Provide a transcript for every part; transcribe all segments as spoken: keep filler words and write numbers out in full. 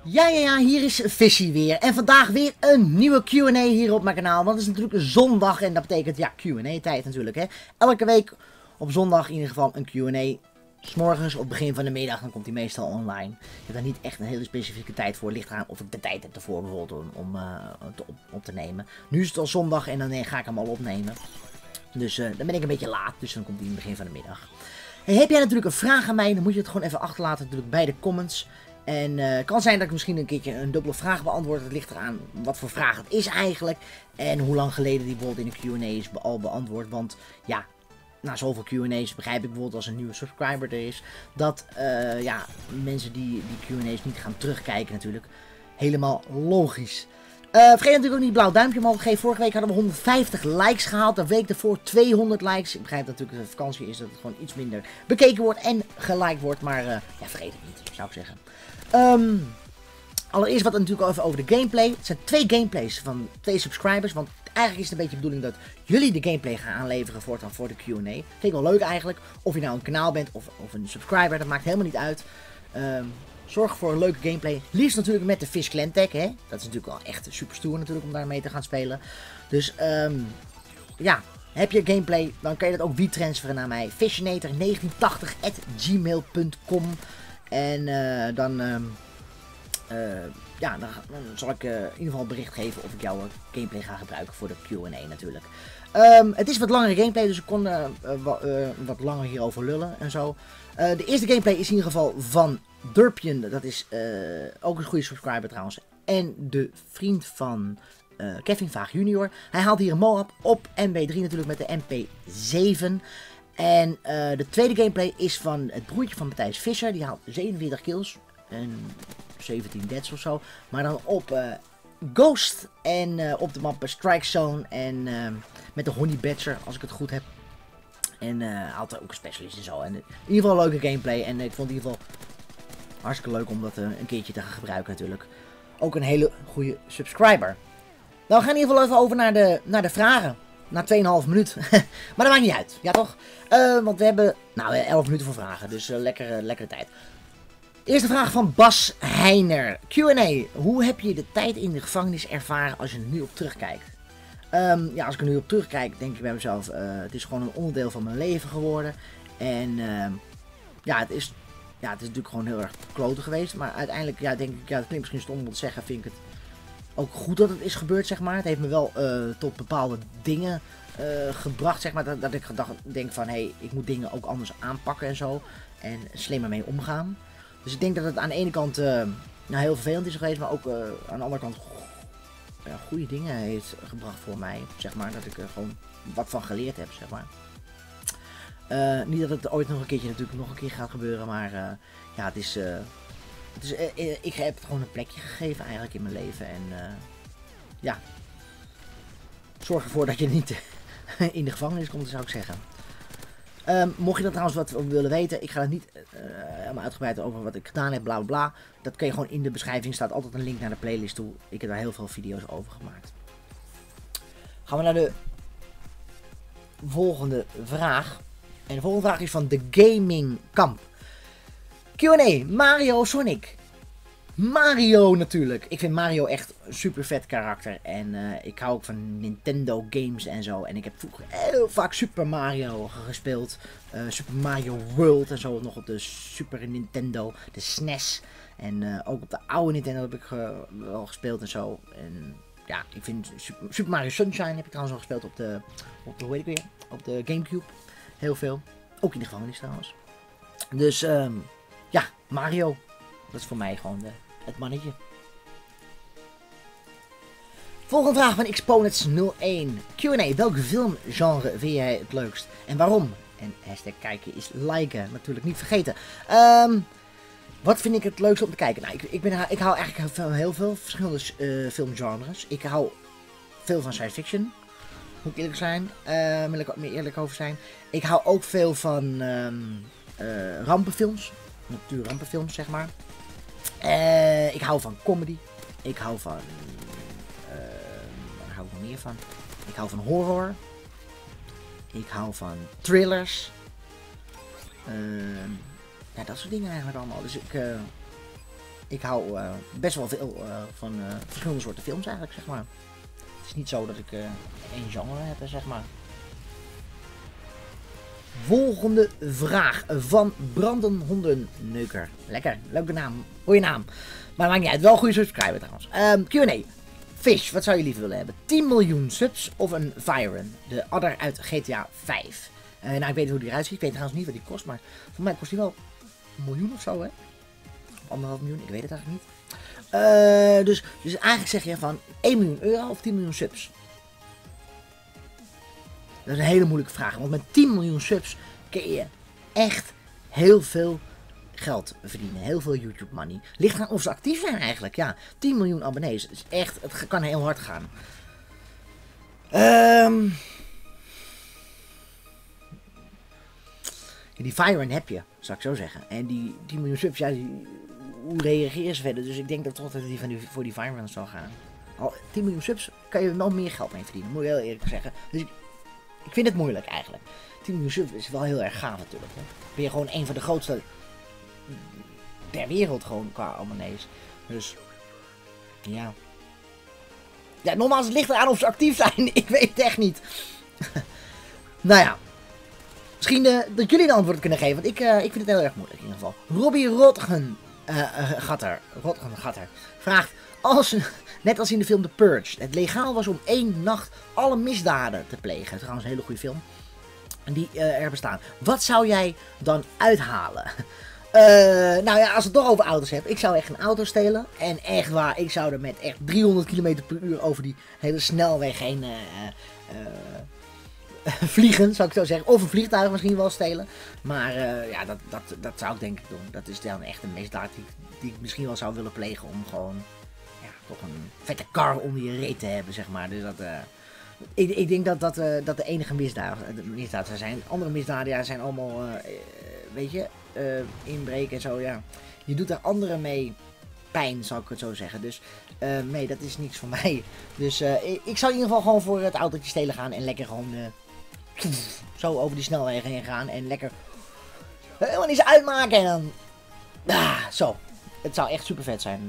Ja, ja, ja, hier is Fishy weer. En vandaag weer een nieuwe Q en A hier op mijn kanaal. Want het is natuurlijk zondag en dat betekent, ja, Q en A tijd natuurlijk, hè. Elke week op zondag in ieder geval een Q en A. 's Morgens op het begin van de middag, dan komt hij meestal online. Je hebt daar niet echt een hele specifieke tijd voor. Het ligt eraan of ik de tijd heb ervoor bijvoorbeeld om, om uh, te, op, op te nemen. Nu is het al zondag en dan nee, ga ik hem al opnemen. Dus uh, dan ben ik een beetje laat, dus dan komt hij in het begin van de middag. Hey, heb jij natuurlijk een vraag aan mij, dan moet je het gewoon even achterlaten natuurlijk bij de comments. En uh, het kan zijn dat ik misschien een keertje een dubbele vraag beantwoord. Het ligt eraan wat voor vraag het is eigenlijk. En hoe lang geleden die bijvoorbeeld in een Q en A is al beantwoord. Want ja, na zoveel Q en A's begrijp ik bijvoorbeeld als een nieuwe subscriber er is. Dat uh, ja, mensen die die Q en A's niet gaan terugkijken natuurlijk. Helemaal logisch. Uh, vergeet natuurlijk ook niet blauw duimpje omhoog te geven. Vorige week hadden we honderdvijftig likes gehaald. De week ervoor tweehonderd likes. Ik begrijp dat natuurlijk de vakantie is dat het gewoon iets minder bekeken wordt en geliked wordt. Maar uh, ja, vergeet het niet, zou ik zeggen. Um, allereerst wat natuurlijk even over de gameplay. Het zijn twee gameplays van twee subscribers. Want eigenlijk is het een beetje de bedoeling dat jullie de gameplay gaan aanleveren voor, dan voor de Q en A. Vind ik wel leuk eigenlijk. Of je nou een kanaal bent of, of een subscriber. Dat maakt helemaal niet uit. Um, zorg voor een leuke gameplay. Liefst natuurlijk met de Fish Clan tag. Hè? Dat is natuurlijk wel echt super stoer natuurlijk om daarmee te gaan spelen. Dus um, ja. Heb je gameplay, dan kan je dat ook WeTransferen naar mij. Fishinator negentien tachtig at gmail punt com. En uh, dan, uh, uh, ja, dan, dan zal ik uh, in ieder geval een bericht geven of ik jouw gameplay ga gebruiken voor de Q en A natuurlijk. Um, het is wat langere gameplay, dus ik kon uh, uh, uh, wat langer hierover lullen en zo. Uh, de eerste gameplay is in ieder geval van Durpian, dat is uh, ook een goede subscriber trouwens. En de vriend van uh, Kevin Vaag junior. Hij haalt hier een Moab op M B drie natuurlijk met de M P zeven. En uh, de tweede gameplay is van het broertje van Matthijs Visser. Die haalt zevenenveertig kills en zeventien deaths of zo. Maar dan op uh, Ghost en uh, op de map Strike Zone en uh, met de Honey Badger, als ik het goed heb. En uh, haalt er ook een specialist en zo. En in ieder geval een leuke gameplay. En uh, ik vond het in ieder geval hartstikke leuk om dat uh, een keertje te gaan gebruiken natuurlijk. Ook een hele goede subscriber. Nou, we gaan in ieder geval even over naar de, naar de vragen. Na twee komma vijf minuut. Maar dat maakt niet uit. Ja toch? Uh, want we hebben nou, elf minuten voor vragen. Dus uh, lekkere, lekkere tijd. Eerste vraag van Bas Heiner. Q en A. Hoe heb je de tijd in de gevangenis ervaren als je er nu op terugkijkt? Um, ja, als ik er nu op terugkijk, denk ik bij mezelf. Uh, het is gewoon een onderdeel van mijn leven geworden. En uh, ja, het is, ja, het is natuurlijk gewoon heel erg kloten geweest. Maar uiteindelijk, ja, denk ik, ja, het klinkt misschien stom om te zeggen, vind ik het ook goed dat het is gebeurd, zeg maar. Het heeft me wel uh, tot bepaalde dingen uh, gebracht, zeg maar. Dat, dat ik gedacht, denk van, hé, hey, ik moet dingen ook anders aanpakken en zo. En slimmer mee omgaan. Dus ik denk dat het aan de ene kant uh, nou, heel vervelend is geweest. Maar ook uh, aan de andere kant ja, goede dingen heeft gebracht voor mij. Zeg maar, dat ik er gewoon wat van geleerd heb, zeg maar. Uh, niet dat het ooit nog een keertje natuurlijk nog een keer gaat gebeuren. Maar uh, ja, het is... Uh, Dus uh, ik heb het gewoon een plekje gegeven eigenlijk in mijn leven. En uh, ja, zorg ervoor dat je niet in de gevangenis komt, zou ik zeggen. Um, mocht je dan trouwens wat willen weten, ik ga er niet uh, helemaal uitgebreid over wat ik gedaan heb, bla bla bla. Dat kun je gewoon in de beschrijving, staat altijd een link naar de playlist toe. Ik heb daar heel veel video's over gemaakt. Gaan we naar de volgende vraag. En de volgende vraag is van The Gaming Kamp. Q en A, Mario Sonic. Mario natuurlijk. Ik vind Mario echt een super vet karakter. En uh, ik hou ook van Nintendo games en zo. En ik heb vroeger heel vaak Super Mario gespeeld. Uh, Super Mario World en zo. Nog op de Super Nintendo. De S N E S. En uh, ook op de oude Nintendo heb ik uh, wel gespeeld en zo. En ja, ik vind Super, Super Mario Sunshine heb ik trouwens al gespeeld op de, op de, hoe heet ik weer? Op de Gamecube. Heel veel. Ook in de gevangenis trouwens. Dus um, ja, Mario. Dat is voor mij gewoon de, het mannetje. Volgende vraag van Exponents nul één. Q en A. Welk filmgenre vind jij het leukst? En waarom? En hashtag kijken is liken. Natuurlijk niet vergeten. Um, wat vind ik het leukst om te kijken? Nou, ik, ik, ben, ik hou eigenlijk van heel veel verschillende uh, filmgenres. Ik hou veel van science fiction. Moet ik eerlijk zijn. Uh, wil ik ook meer eerlijk over zijn. Ik hou ook veel van um, uh, rampenfilms. Natuurrampenfilms, zeg maar. Uh, ik hou van comedy. Ik hou van... Uh, waar hou ik nog meer van? Ik hou van horror. Ik hou van thrillers. Uh, ja, dat soort dingen eigenlijk allemaal. Dus ik... Uh, ik hou uh, best wel veel uh, van uh, verschillende soorten films eigenlijk, zeg maar. Het is niet zo dat ik uh, één genre heb, zeg maar. Volgende vraag van Brandon Hondenneuker. Lekker, leuke naam, mooie naam. Maar maakt niet uit, wel een goede subscriber trouwens. Um, Q en A. Fish, wat zou je liever willen hebben? tien miljoen subs of een Vyron? De adder uit G T A vijf. Uh, nou, ik weet hoe die eruit ziet. Ik weet trouwens niet wat die kost, maar voor mij kost die wel een miljoen of zo, hè? Anderhalf miljoen, ik weet het eigenlijk niet. Uh, dus, dus eigenlijk zeg je van één miljoen euro of tien miljoen subs? Dat is een hele moeilijke vraag, want met tien miljoen subs kun je echt heel veel geld verdienen. Heel veel YouTube money. Ligt aan of ze actief zijn eigenlijk, ja. tien miljoen abonnees, het is echt, het kan heel hard gaan. Um, die Vyron heb je, zou ik zo zeggen. En die tien miljoen subs, ja, die, hoe reageren ze verder? Dus ik denk dat toch dat die van die, voor die Vyron zal gaan. Al tien miljoen subs kan je wel meer geld mee verdienen, moet ik heel eerlijk zeggen. Dus ik, ik vind het moeilijk eigenlijk. tien miljoen subs is wel heel erg gaaf natuurlijk. Hè? Ben je gewoon een van de grootste ter wereld gewoon qua abonnees. Dus ja. Ja, nogmaals, het ligt eraan of ze actief zijn. Ik weet het echt niet. Nou ja. Misschien uh, dat jullie een antwoord kunnen geven. Want ik, uh, ik vind het heel erg moeilijk in ieder geval. Robbie Rotgen uh, uh, Gatter, Rotgen Gatter vraagt. Als, net als in de film The Purge. Het legaal was om één nacht alle misdaden te plegen. Trouwens een hele goede film. Die uh, er bestaan. Wat zou jij dan uithalen? Uh, nou ja, als het toch over auto's hebt. Ik zou echt een auto stelen. En echt waar, ik zou er met echt driehonderd kilometer per uur over die hele snelweg heen uh, uh, vliegen, zou ik zo zeggen. Of een vliegtuig misschien wel stelen. Maar uh, ja, dat, dat, dat zou ik denk ik doen. Dat is dan echt een misdaad die, die ik misschien wel zou willen plegen. Om gewoon, ja, toch een vette kar onder je reet te hebben, zeg maar. Dus dat... Uh, Ik, ik denk dat dat, uh, dat de enige misdaden, misdaden zijn. Andere misdaden ja, zijn allemaal, uh, weet je, uh, inbreken en zo, ja. Je doet er anderen mee pijn, zou ik het zo zeggen. Dus uh, nee, dat is niks voor mij. Dus uh, ik, ik zou in ieder geval gewoon voor het autootje stelen gaan en lekker gewoon uh, zo over die snelwegen heen gaan. En lekker helemaal niets uitmaken en dan, ah, zo. Het zou echt super vet zijn.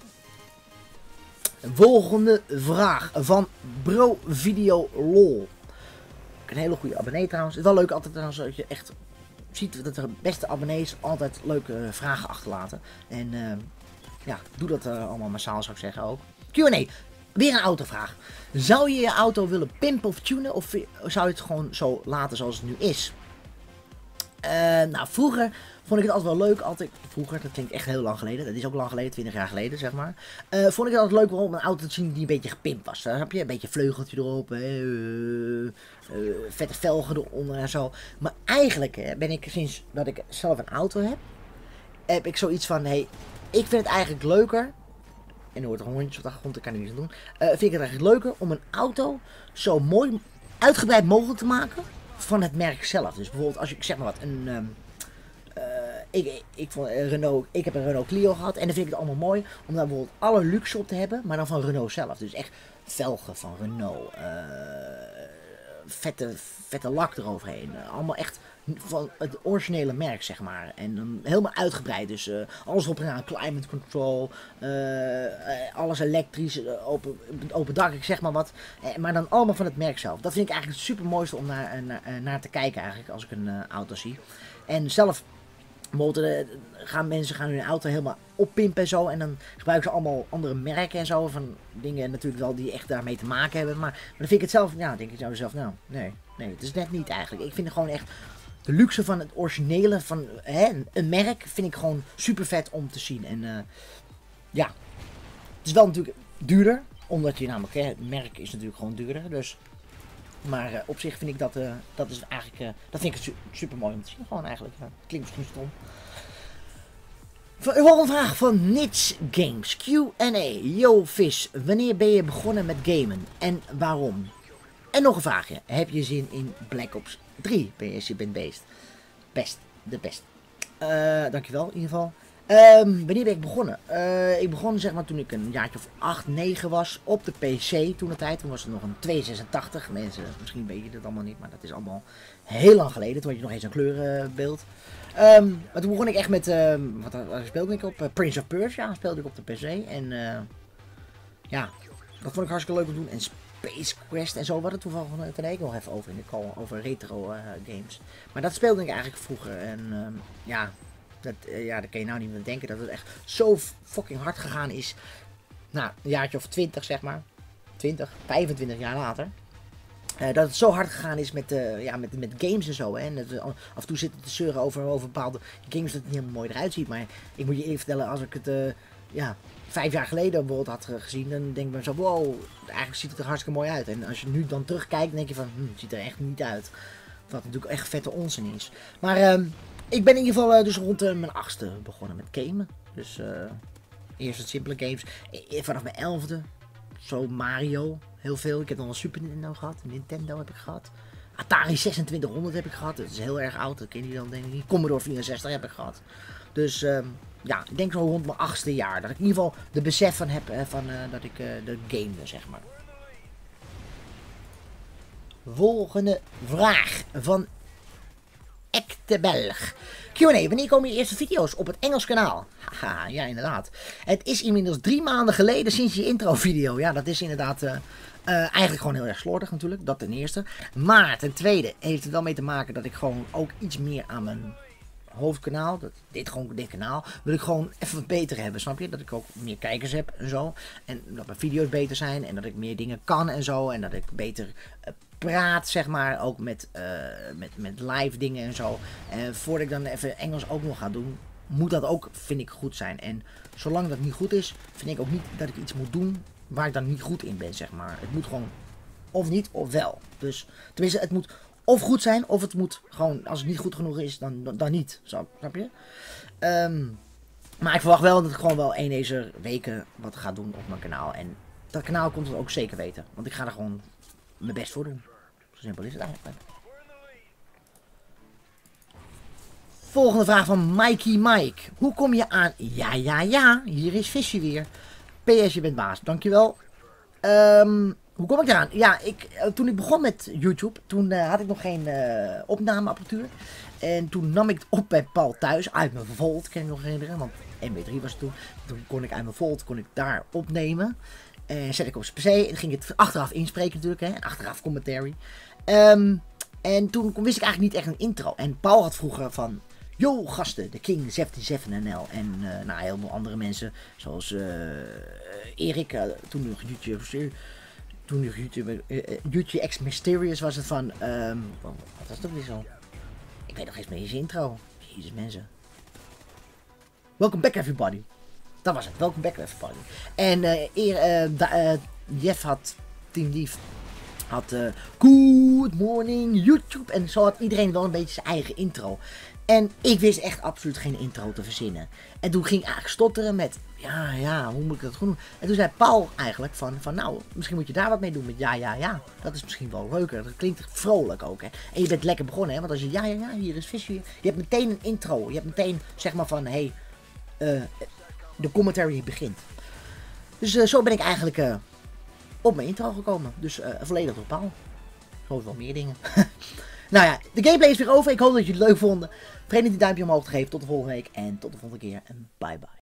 Volgende vraag van Bro Video Lol. Een hele goede abonnee trouwens. Het is wel leuk altijd als je echt ziet dat de beste abonnees altijd leuke vragen achterlaten. En uh, ja, doe dat uh, allemaal massaal zou ik zeggen ook. Q en A. Weer een autovraag. Zou je je auto willen pimpen of tunen of zou je het gewoon zo laten zoals het nu is? Uh, nou, vroeger vond ik het altijd wel leuk. Altijd, vroeger, dat klinkt echt heel lang geleden. Dat is ook lang geleden, twintig jaar geleden, zeg maar. Uh, vond ik het altijd leuk om een auto te zien die een beetje gepimpt was. Daar heb je een beetje vleugeltje erop. Uh, uh, vette velgen eronder en zo. Maar eigenlijk uh, ben ik sinds dat ik zelf een auto heb, heb ik zoiets van, hey, ik vind het eigenlijk leuker. En er hoort er hondjes op de achtergrond, dat kan ik niet aan doen. Uh, vind ik het eigenlijk leuker om een auto zo mooi uitgebreid mogelijk te maken van het merk zelf. Dus bijvoorbeeld als je, zeg maar wat, een... Um, uh, ik, ik, vond, uh, Renault, ik heb een Renault Clio gehad en dan vind ik het allemaal mooi om daar bijvoorbeeld alle luxe op te hebben, maar dan van Renault zelf. Dus echt velgen van Renault, uh, vette, vette lak eroverheen. Uh, allemaal echt van het originele merk, zeg maar. En dan helemaal uitgebreid. Dus uh, alles op en aan, climate control, uh, uh, alles elektrisch, uh, open, open dak, ik zeg maar wat. Uh, maar dan allemaal van het merk zelf. Dat vind ik eigenlijk het super mooiste om naar, naar, naar te kijken eigenlijk, als ik een uh, auto zie. En zelf, bijvoorbeeld, uh, gaan mensen gaan hun auto helemaal oppimpen en zo. En dan gebruiken ze allemaal andere merken en zo. Van dingen natuurlijk wel die echt daarmee te maken hebben. Maar, maar dan vind ik het zelf, ja, denk ik nou zelf, nou, nee, nee, het is net niet eigenlijk. Ik vind het gewoon echt... De luxe van het originele van hè, een merk vind ik gewoon super vet om te zien. En uh, ja, het is wel natuurlijk duurder. Omdat je namelijk, hè, het merk is natuurlijk gewoon duurder. Dus, maar uh, op zich vind ik dat, uh, dat is eigenlijk, uh, dat vind ik su super mooi om te zien. Gewoon eigenlijk, uh, klinkt misschien stom. Volgende vraag van Nits Games. Q en A. Yo Vis, wanneer ben je begonnen met gamen en waarom? En nog een vraagje. Heb je zin in Black Ops drie? Ben je, je bent beest. Best. De best. Uh, dankjewel in ieder geval. Um, wanneer ben ik begonnen? Uh, ik begon zeg maar toen ik een jaartje of acht, negen was op de P C toen de tijd. Toen was het nog een tweehonderdzesentachtig. Mensen, misschien weet je dat allemaal niet, maar dat is allemaal heel lang geleden. Toen had je nog eens een kleurenbeeld. Um, maar toen begon ik echt met, uh, wat, wat speelde ik op? Uh, Prince of Persia speelde ik op de P C. En uh, ja, dat vond ik hartstikke leuk om te doen. En Space Quest en zo, we hadden toevallig van ik nog even over in de call, over retro uh, games. Maar dat speelde ik eigenlijk vroeger. En um, ja... Dat, uh, ja, dat kan je nou niet meer denken dat het echt zo fucking hard gegaan is. Nou, een jaartje of twintig zeg maar. twintig, vijfentwintig jaar later. Uh, dat het zo hard gegaan is met, uh, ja, met, met games en zo. Hè. En het, uh, af en toe zitten te zeuren over, over bepaalde games dat het niet helemaal mooi eruit ziet. Maar ik moet je eerlijk vertellen, als ik het uh, ja, vijf jaar geleden bijvoorbeeld had uh, gezien. Dan denk ik me zo, wow, eigenlijk ziet het er hartstikke mooi uit. En als je nu dan terugkijkt, dan denk je van, hm, het ziet er echt niet uit. Wat natuurlijk echt vette onzin is. Maar... Uh, Ik ben in ieder geval uh, dus rond uh, mijn achtste begonnen met gamen. Dus uh, eerst wat simpele games. E vanaf mijn elfde. Zo Mario. Heel veel. Ik heb nog een Super Nintendo gehad. Nintendo heb ik gehad. Atari zesentwintighonderd heb ik gehad. Dat is heel erg oud. Dat ken je dan denk ik niet. Commodore vierenzestig heb ik gehad. Dus uh, ja, ik denk zo rond mijn achtste jaar. Dat ik in ieder geval de besef van heb. Uh, van, uh, dat ik uh, de gamede zeg maar. Volgende vraag van Ekte Belg. Q en A, wanneer komen je eerste video's op het Engels kanaal? Haha, ja inderdaad. Het is inmiddels drie maanden geleden sinds je intro video. Ja, dat is inderdaad uh, uh, eigenlijk gewoon heel erg slordig natuurlijk. Dat ten eerste. Maar ten tweede heeft het wel mee te maken dat ik gewoon ook iets meer aan mijn hoofdkanaal, dat, dit, gewoon, dit kanaal, wil ik gewoon even wat beter hebben, snap je? Dat ik ook meer kijkers heb en zo. En dat mijn video's beter zijn en dat ik meer dingen kan en zo. En dat ik beter uh, praat, zeg maar, ook met, uh, met, met live dingen en zo. En voordat ik dan even Engels ook nog ga doen, moet dat ook, vind ik, goed zijn. En zolang dat niet goed is, vind ik ook niet dat ik iets moet doen waar ik dan niet goed in ben, zeg maar. Het moet gewoon of niet of wel. Dus, tenminste, het moet of goed zijn, of het moet gewoon, als het niet goed genoeg is, dan, dan, dan niet. Zo, snap je? Um, maar ik verwacht wel dat ik gewoon wel een deze weken wat ga doen op mijn kanaal. En dat kanaal komt het ook zeker weten. Want ik ga er gewoon mijn best voor doen. Zo simpel is het eigenlijk. Volgende vraag van Mikey Mike. Hoe kom je aan? Ja, ja, ja. Hier is Visje weer. P S, je bent baas. Dankjewel. Um, hoe kom ik eraan? Ja, ik, toen ik begon met YouTube, toen uh, had ik nog geen uh, opnameapparatuur. En toen nam ik het op bij Paul thuis, uit mijn Volt, kan ik me nog herinneren. Want M P drie was het toen. Toen kon ik uit mijn Volt, kon ik daar opnemen. En zet ik op zijn P C en ging het achteraf inspreken natuurlijk, hè. En achteraf commentary. Um, en toen wist ik eigenlijk niet echt een intro. En Paul had vroeger van, yo gasten, de King zevenenzeventig N L. En uh, nou, heel veel andere mensen, zoals uh, Erik, uh, toen nog YouTube, toen nog YouTube, uh, YouTube X Mysterious was het van, um, wat was het ook weer zo? Ik weet nog eens meer zijn intro. Jezus mensen. Welcome back everybody. Dat was het, welcome back everybody. En uh, eer, uh, da, uh, Jeff had, Team Lief, had uh, Good Morning YouTube. En zo had iedereen wel een beetje zijn eigen intro. En ik wist echt absoluut geen intro te verzinnen. En toen ging ik eigenlijk stotteren met, ja, ja, hoe moet ik dat goed doen? En toen zei Paul eigenlijk van, van, nou, misschien moet je daar wat mee doen met ja, ja, ja. Dat is misschien wel leuker. Dat klinkt vrolijk ook, hè. En je bent lekker begonnen, hè. Want als je, ja, ja, ja, hier is Visje. Je hebt meteen een intro. Je hebt meteen, zeg maar van, hé, hey, uh, de commentary begint. Dus uh, zo ben ik eigenlijk uh, op mijn intro gekomen. Dus uh, volledig door Paul. Gewoon wel meer dingen. Nou ja, de gameplay is weer over. Ik hoop dat jullie het leuk vonden. Vergeet niet een duimpje omhoog te geven. Tot de volgende week en tot de volgende keer. En bye bye.